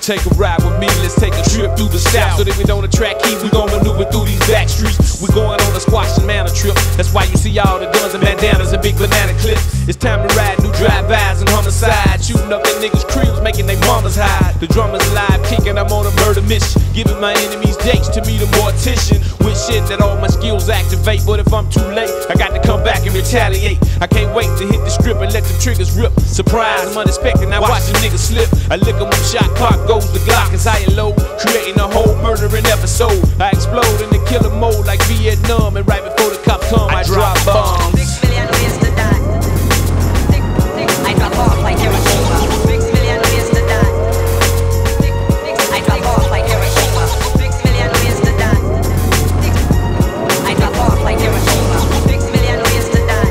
Take a ride with me, let's take a trip through the South. So that we don't attract heat, we gon' maneuver through these back streets. We going on a squash and manor trip. That's why you see all the guns and bandanas and big banana clips. It's time to ride new drive-bys and homicide. Shooting up at niggas' cribs, making they mamas hide. The drummer's live kicking, I'm on a murder mission. Giving my enemies dates to meet a mortician. With shit that all my skills activate. But if I'm too late, I got to come back and retaliate. I can't wait to hit the strip and let the triggers rip. Surprise, I'm unexpected, now watch the niggas slip. I lick 'em up, shot clock goes the Glock as high and low, creating a whole murdering episode. I explode in the killer mode like Vietnam, and right before the cops come, I drop bombs. 6 million ways to die. I drop off like Hiroshima. 6 million ways to die. I drop off like Hiroshima. 6 million ways to die. I drop off like Hiroshima. 6 million ways to die.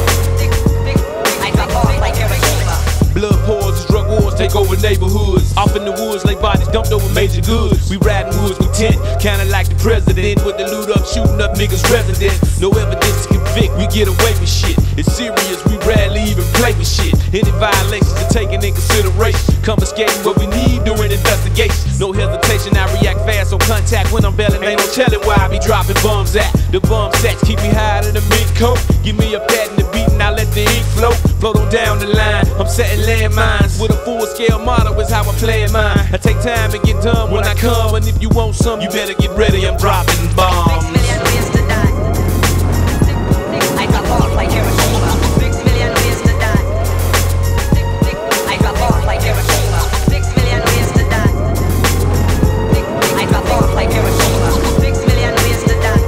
I drop off like Hiroshima. Blood pours as drug wars take over neighborhoods. Off in the woods, like bodies dumped over major goods. We riding woods with tent, kinda like the president. With the loot up, shooting up niggas' residence. No evidence to convict, we get away with shit. It's serious, we rarely even play with shit. Any violations are taken in consideration. Confiscating what we need during investigation. No hesitation, I react fast on contact. When I'm belling, ain't no telling where I be dropping bombs at. The bomb sets keep me higher than a mink coat. Give me a pat and the beat and I let the ink float. Float on down the line, I'm setting landmines. With a full-scale model is how I play mine. I take time and get done when I come. And if you want some, you better get ready, I'm dropping bombs. 6 million ways to die. I drop off like Hiroshima. 6 million ways to die. I drop off like Hiroshima. 6 million ways to die. I drop off like Hiroshima. 6 million ways to die.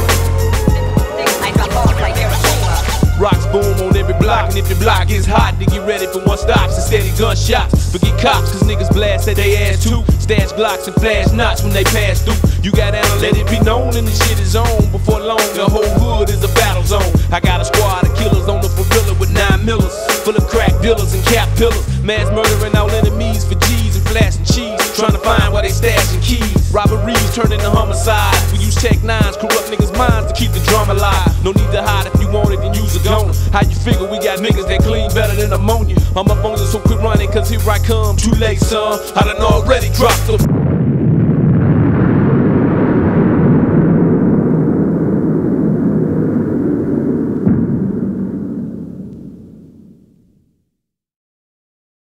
I drop off like Hiroshima. Rocks boom on every block, and if your block is hot, then get ready for one stops and steady gunshots. Forget cops, cause niggas blast at they ass too. Stash Glocks and flash knots when they pass through. You gotta let it be known and the shit is on. Before long, the whole hood is a battle zone. I got a squad of killers on the gorilla with 9 millers, full of crack dealers and cap pillars. Mass murdering all enemies for G's and flashing cheese. Trying to find where they stashing keys. Robberies turn into homicide. We use Tech 9s, corrupt niggas' minds to keep the drama alive. No need to hide if you want it, then use a gun. How you figure we got niggas that clean better than ammonia? I'm up on you, so quit running, cause here I come. Too late, son. I done already dropped them.